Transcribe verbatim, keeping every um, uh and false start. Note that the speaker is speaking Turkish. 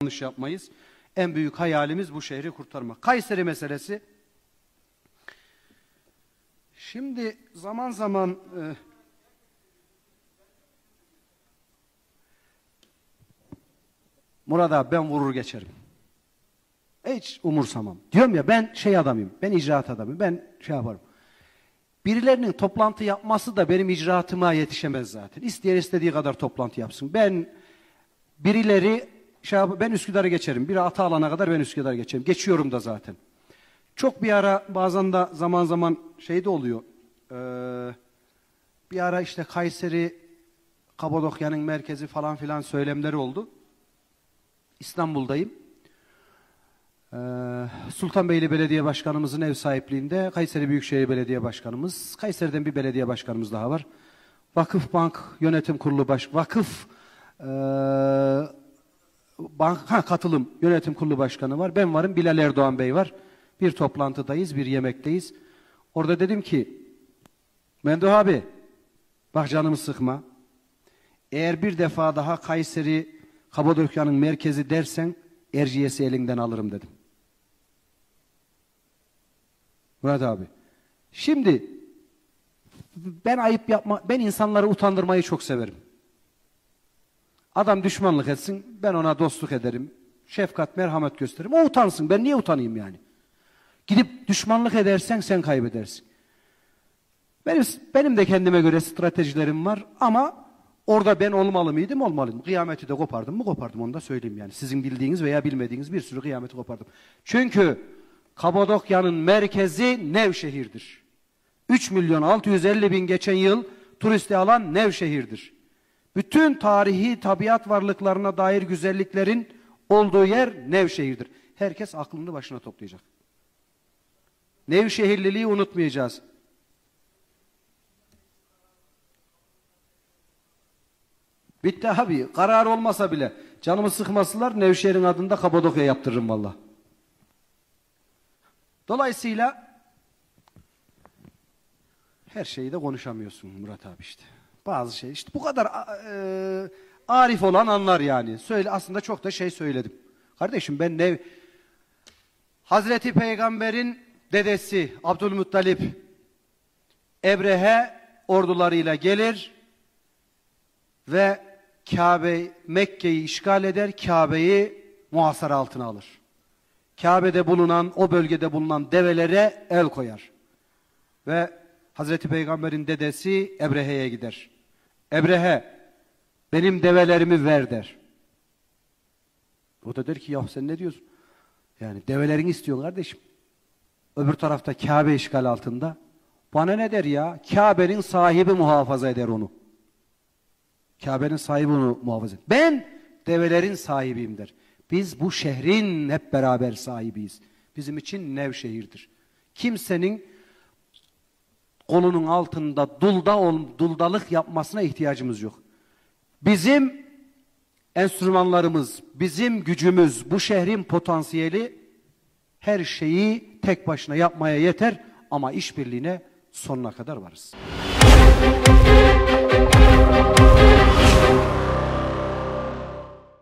yanlış yapmayız. En büyük hayalimiz bu şehri kurtarmak. Kayseri meselesi. Şimdi zaman zaman e, Murat abi ben vurur geçerim. Hiç umursamam. Diyorum ya ben şey adamıyım. Ben icraat adamıyım. Ben şey yaparım. Birilerinin toplantı yapması da benim icraatıma yetişemez zaten. İsteyen istediği kadar toplantı yapsın. Ben birileri şey yap, ben Üsküdar'a geçerim. Biri ata alana kadar ben Üsküdar'a geçerim. Geçiyorum da zaten. Çok bir ara bazen de zaman zaman şey de oluyor. Ee, bir ara işte Kayseri, Kapadokya'nın merkezi falan filan söylemleri oldu. İstanbul'dayım. Ee, Sultanbeyli Belediye Başkanımızın ev sahipliğinde Kayseri Büyükşehir Belediye Başkanımız, Kayseri'den bir belediye başkanımız daha var. Vakıfbank Yönetim Kurulu Baş, Vakıf e, Bank ha, Katılım Yönetim Kurulu Başkanı var. Ben varım, Bilal Erdoğan Bey var. Bir toplantıdayız, bir yemekteyiz. Orada dedim ki, Menduh abi, bak canımı sıkma. Eğer bir defa daha Kayseri, Kapadokya'nın merkezi dersen, Erciyes'i elinden alırım dedim. Murat abi. Şimdi ben ayıp yapma, ben insanları utandırmayı çok severim. Adam düşmanlık etsin, ben ona dostluk ederim. Şefkat, merhamet gösteririm. O utansın, ben niye utanayım yani? Gidip düşmanlık edersen sen kaybedersin. Benim, benim de kendime göre stratejilerim var ama orada ben olmalı mıydım? Olmalıydım. Kıyameti de kopardım mı? Kopardım, onu da söyleyeyim yani. Sizin bildiğiniz veya bilmediğiniz bir sürü kıyameti kopardım. Çünkü Kapadokya'nın merkezi Nevşehir'dir. üç milyon altı yüz elli bin geçen yıl turisti alan Nevşehir'dir. Bütün tarihi tabiat varlıklarına dair güzelliklerin olduğu yer Nevşehir'dir. Herkes aklını başına toplayacak. Nevşehirliliği unutmayacağız. Bitti abi. Karar olmasa bile canımı sıkmasınlar, Nevşehir'in adında Kapadokya yaptırırım valla. Dolayısıyla her şeyi de konuşamıyorsun Murat abi işte. Bazı şey işte bu kadar e, arif olan anlar yani. Söyle, aslında çok da şey söyledim. Kardeşim ben ne Hazreti Peygamber'in dedesi Abdülmuttalip Ebrehe ordularıyla gelir ve Kabe, Mekke'yi işgal eder, Kabe'yi muhasara altına alır. Kabe'de bulunan, o bölgede bulunan develere el koyar. Ve Hazreti Peygamber'in dedesi Ebrehe'ye gider. Ebrehe, benim develerimi ver der. O da der ki, ya sen ne diyorsun? Yani develerini istiyorsun kardeşim. Öbür tarafta Kabe işgal altında. Bana ne der ya? Kabe'nin sahibi muhafaza eder onu. Kabe'nin sahibi onu muhafaza eder. Ben develerin sahibiyim der. Biz bu şehrin hep beraber sahibiyiz. Bizim için Nevşehir'dir. Kimsenin kolunun altında dulda ol, duldalık yapmasına ihtiyacımız yok. Bizim enstrümanlarımız, bizim gücümüz, bu şehrin potansiyeli her şeyi tek başına yapmaya yeter ama işbirliğine sonuna kadar varız.